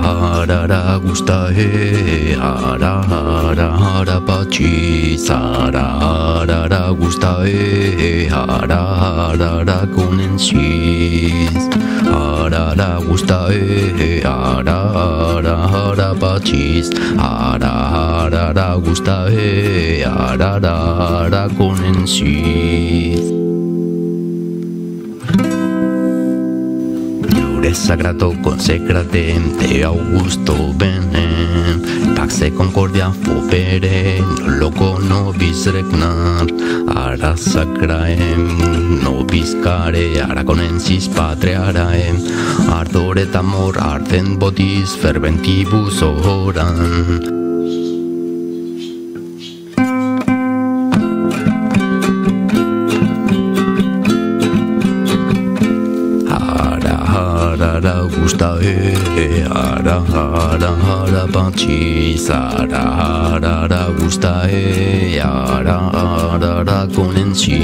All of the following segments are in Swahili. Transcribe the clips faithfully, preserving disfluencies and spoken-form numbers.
ara ara gusta e ara ara ara pachis ara ara ara gusta e ara ara ara con enchis ara ara gusta e ara ara ara pachis ara ara ara gusta e ara ara ara con enchis. Sagrato consecrate te Augusto benem pax et concordia fopere loco nobis regnat ara sacraem nobis care ara conensis patriaraem ardor et amor ardent botis ferventibus oram. Ara gusta e ara ara ara pachis ara ara ara gusta e ara ara ara con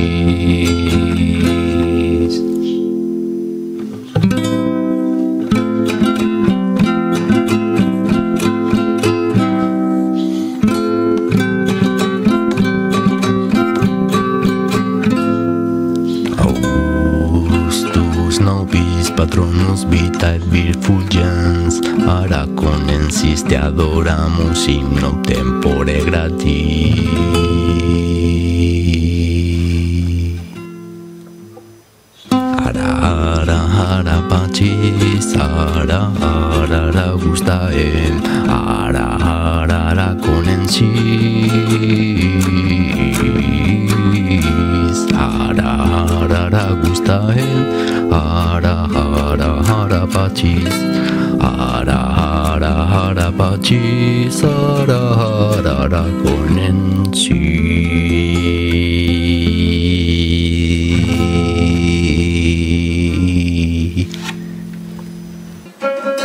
enchis. Nobis patronus vitae virfugens ara conensis te adoramus in tempore gratis. Ara ara ara pachis ara ara ara gusta em ara ara ara conensis ara ara ara gusta em ara ara ara pachis ara ara ara pachis ara ara ara conenchis.